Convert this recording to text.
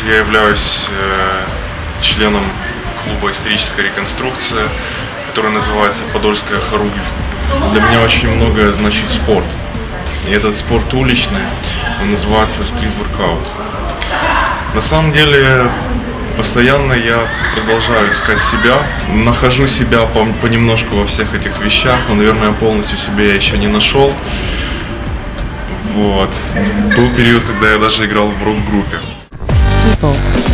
я являюсь членом клуба «Историческая реконструкция», который называется «Подольская хоругвь». Для меня очень многое значит спорт. И этот спорт уличный, он называется стрит-воркаут. На самом деле, постоянно я продолжаю искать себя, нахожу себя понемножку во всех этих вещах, но, наверное, полностью себя я еще не нашел. Вот. Был период, когда я даже играл в рок-группе.